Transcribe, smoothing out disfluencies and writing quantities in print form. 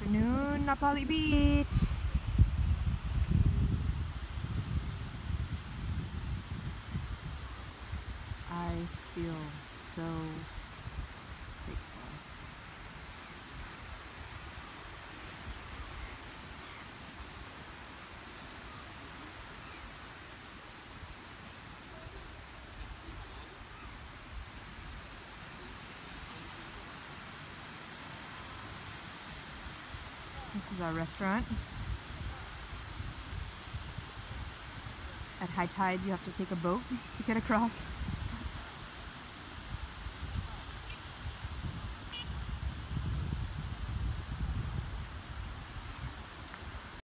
afternoon, Ngapali Beach. I feel so grateful. This is our restaurant. At high tide, you have to take a boat to get across.